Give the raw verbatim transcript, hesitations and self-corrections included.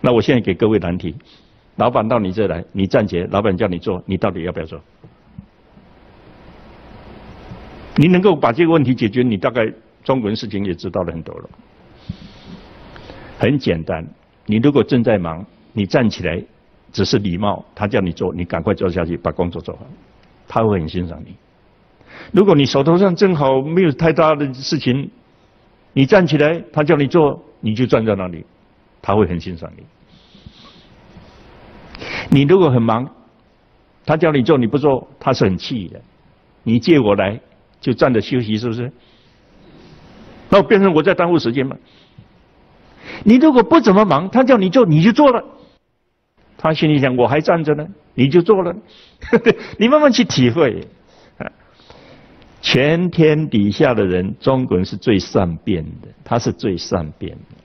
那我现在给各位难题：老板到你这来，你站起来，老板叫你做，你到底要不要做？你能够把这个问题解决，你大概中国人事情也知道了很多了。很简单，你如果正在忙，你站起来，只是礼貌，他叫你做，你赶快做下去，把工作做好，他会很欣赏你。如果你手头上正好没有太大的事情，你站起来，他叫你做，你就站在那里，他会很欣赏你。你如果很忙，他叫你做你不做，他是很气的。你借我来，就站着休息，是不是？那变成我在耽误时间嘛？你如果不怎么忙，他叫你做你就做了，他心里想我还站着呢，你就做了。你慢慢去体会。全天底下的人，中国人是最善变的，他是最善变的。